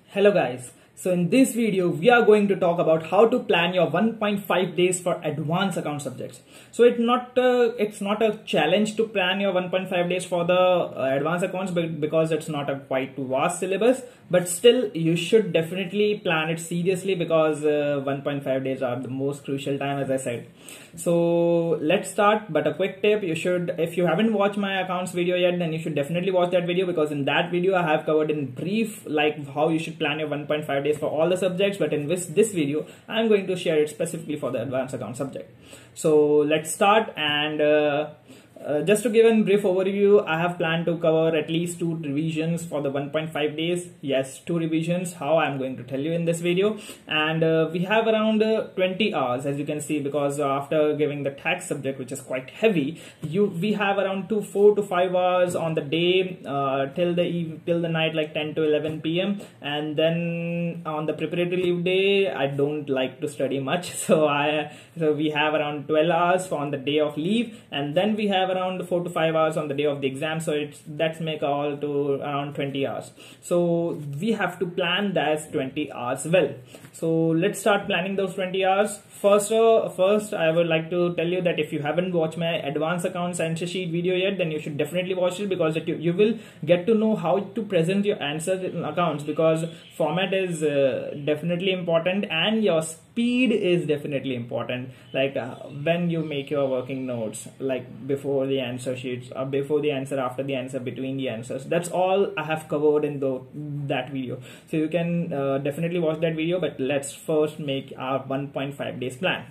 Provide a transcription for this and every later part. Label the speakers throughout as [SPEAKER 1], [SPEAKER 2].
[SPEAKER 1] Hello guys. So in this video, we are going to talk about how to plan your 1.5 days for advanced account subjects. So it's not a challenge to plan your 1.5 days for the advanced accounts because it's not a quite vast syllabus, but still you should definitely plan it seriously because 1.5 days are the most crucial time, as I said. So let's start. But a quick tip, if you haven't watched my accounts video yet, then you should definitely watch that video, because in that video I have covered in brief like how you should plan your 1.5 days for all the subjects, but in this video I'm going to share it specifically for the advanced account subject. So let's start. And just to give a brief overview, I have planned to cover at least 2 revisions for the 1.5 days. Yes, 2 revisions, how I'm going to tell you in this video. And we have around 20 hours, as you can see, because after giving the tax subject, which is quite heavy, we have around 4 to 5 hours on the day till the night, like 10 to 11 p.m. And then on the preparatory leave day, I don't like to study much, so we have around 12 hours on the day of leave, and then we have around 4 to 5 hours on the day of the exam. So that's make all to around 20 hours. So we have to plan that 20 hours well. So let's start planning those 20 hours. First, I would like to tell you that if you haven't watched my advanced accounts answer sheet video yet, then you should definitely watch it, because you will get to know how to present your answers in accounts, because format is definitely important, and your speed is definitely important. Like when you make your working notes, like before the answer sheets, or before the answer, after the answer, between the answers. That's all I have covered in that video. So you can definitely watch that video. But let's first make our 1.5 days plan.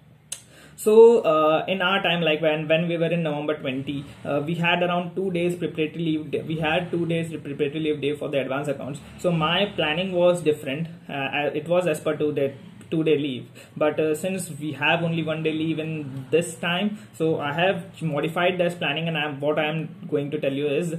[SPEAKER 1] So in our time, like when we were in November 20, we had around 2 days preparatory leave day. We had 2 days preparatory leave day for the advanced accounts. So my planning was different. It was as per 2-day leave, but since we have only 1 day leave in this time, so I have modified this planning. And what I am going to tell you is,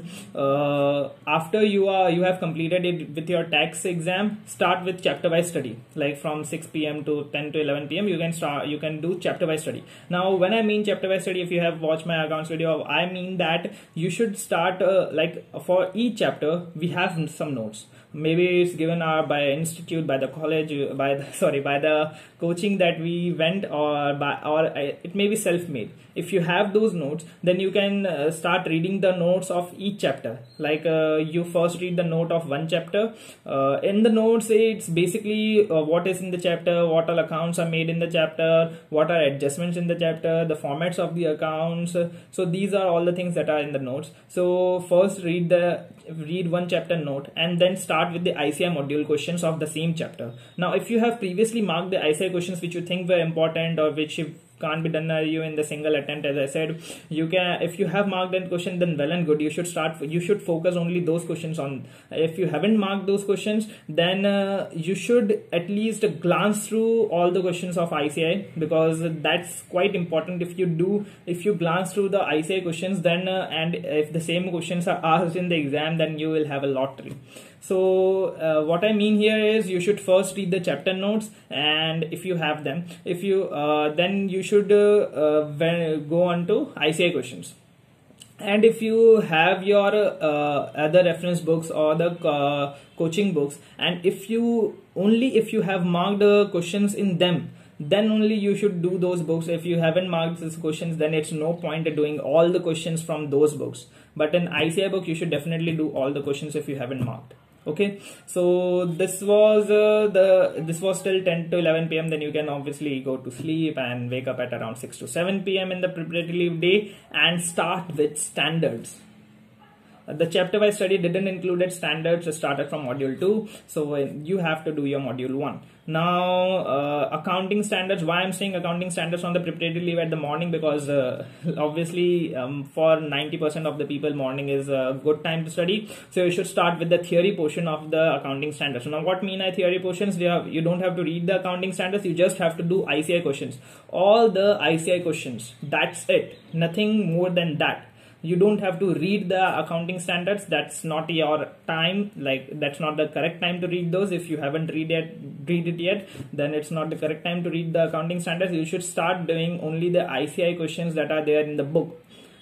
[SPEAKER 1] after you have completed it with your tax exam, start with chapter wise study. Like from 6 p.m. to 10 to 11 p.m. you can do chapter wise study. Now when I mean chapter wise study, if you have watched my accounts video, I mean that you should start like for each chapter we have some notes. Maybe it's given by institute, by the college, by the coaching that we went, or it may be self-made. If you have those notes, then you can start reading the notes of each chapter. Like you first read the note of one chapter. In the notes, it's basically what is in the chapter, what all accounts are made in the chapter, what are adjustments in the chapter, the formats of the accounts. So these are all the things that are in the notes. So first read one chapter note, and then start with the ICI module questions of the same chapter. Now if you have previously marked the ICI questions which you think were important, or which can't be done you in the single attempt, as I said, you can, if you have marked that question, then well and good. You should focus only those questions on. If you haven't marked those questions, then you should at least glance through all the questions of ICI, because that's quite important. If you glance through the ICI questions, then and if the same questions are asked in the exam, then you will have a lottery. So what I mean here is, you should first read the chapter notes, and if you have them, then you should go on to ICI questions. And if you have your other reference books or the coaching books, and if you have marked the questions in them, then only you should do those books. If you haven't marked these questions, then it's no point in doing all the questions from those books. But in ICI book, you should definitely do all the questions if you haven't marked. Okay, so this was till 10 to 11 p.m. Then you can obviously go to sleep and wake up at around 6 to 7 p.m. in the preparatory leave day, and start with standards. The chapter wise study didn't include standards. It started from module 2, so you have to do your module 1. Now accounting standards. Why I'm saying accounting standards on the preparatory leave at the morning? Because obviously for 90% of the people, morning is a good time to study. So you should start with the theory portion of the accounting standards. Now what mean I theory portions? You don't have to read the accounting standards, you just have to do ICI questions. All the ICI questions, that's it, nothing more than that. You don't have to read the accounting standards. That's not your time. Like that's not the correct time to read those. If you haven't read it yet, then it's not the correct time to read the accounting standards. You should start doing only the ICI questions that are there in the book.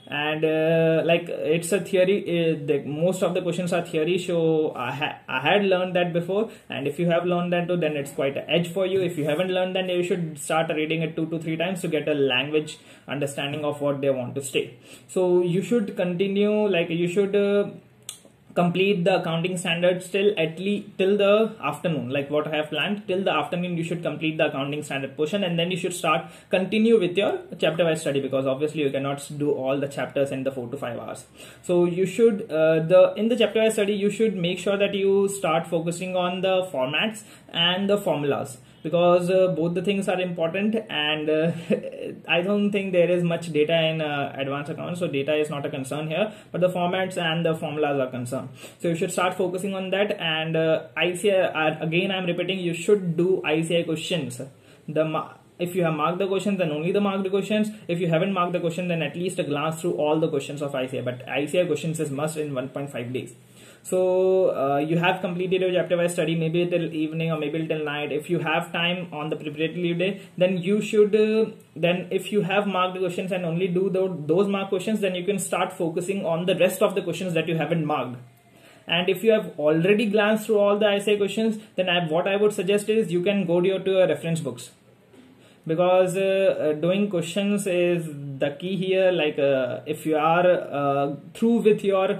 [SPEAKER 1] and like it's a theory. Most of the questions are theory, so I had learned that before, and if you have learned that too, then it's quite an edge for you. If you haven't learned, then you should start reading it 2 to 3 times to get a language understanding of what they want to say. So you should continue, like you should complete the accounting standards till the afternoon, like what I have planned. Till the afternoon you should complete the accounting standard portion, and then you should continue with your chapter wise study, because obviously you cannot do all the chapters in the 4 to 5 hours. So you should in the chapter wise study, you should make sure that you start focusing on the formats and the formulas, because both the things are important, and I don't think there is much data in advanced accounts, so data is not a concern here, but the formats and the formulas are concerned. So you should start focusing on that. And ICI, again I'm repeating, you should do ICI questions. If you have marked the questions, then only the marked questions. If you haven't marked the question, then at least a glance through all the questions of ICI. But ICI questions is must in 1.5 days. So you have completed your chapter wise study, maybe till evening or maybe till night. If you have time on the preparatory leave day, then you should then if you have marked the questions and only do those marked questions, then you can start focusing on the rest of the questions that you haven't marked. And if you have already glanced through all the ICI questions, then what I would suggest is you can go to your reference books, because doing questions is the key here. Like if you are through with your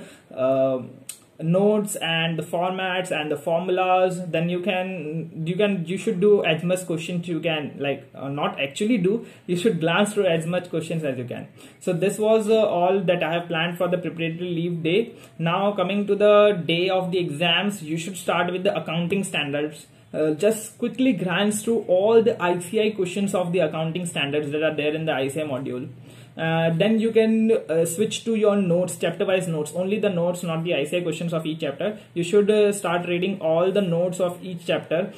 [SPEAKER 1] notes and the formats and the formulas, then you should do as much questions you can, like not actually do, you should glance through as much questions as you can. So this was all that I have planned for the preparatory leave day. Now coming to the day of the exams, you should start with the accounting standards. Just quickly glance through all the ICI questions of the accounting standards that are there in the ICI module. Then you can switch to your notes, chapter wise notes, only the notes, not the ICI questions of each chapter. You should start reading all the notes of each chapter,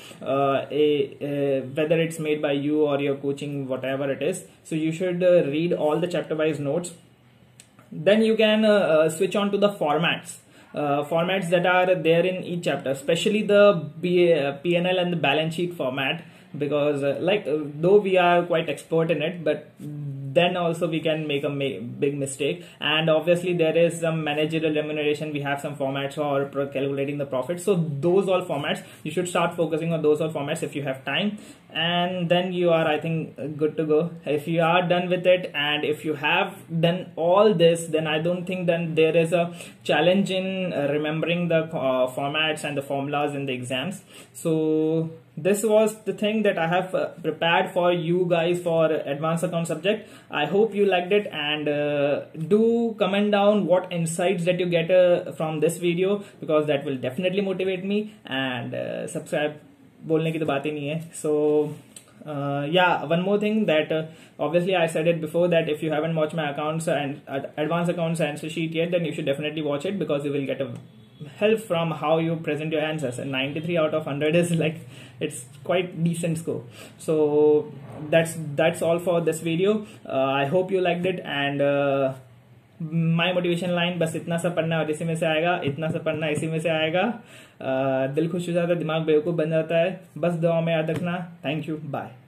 [SPEAKER 1] whether it's made by you or your coaching, whatever it is. So you should read all the chapter wise notes. Then you can switch on to the formats. Formats that are there in each chapter, especially the P&L and the balance sheet format, because though we are quite expert in it, but then also we can make a big mistake. And obviously there is some managerial remuneration, we have some formats for calculating the profit. So those all formats, you should start focusing on those all formats if you have time, and then you are, I think, good to go. If you are done with it, and if you have done all this, then I don't think then there is a challenge in remembering the formats and the formulas in the exams. So this was the thing that I have prepared for you guys for advanced account subject. I hope you liked it, and do comment down what insights that you get from this video, because that will definitely motivate me. And subscribe, बोलने की तो बात ही नहीं है. So yeah, one more thing that obviously I said it before, that if you haven't watched my accounts and advanced accounts answer sheet yet, then you should definitely watch it, because you will get a help from how you present your answers. And 93 out of 100 is like, it's quite decent score. So that's all for this video. I hope you liked it, and my motivation line, बस इतना सा पढ़ना और इसी में से आएगा, इतना सा पढ़ना इसी में से आएगा. दिल खुश हो जाता है, दिमाग बेवकूफ़ बन जाता है. बस दुआ में याद रखना. Thank you, bye.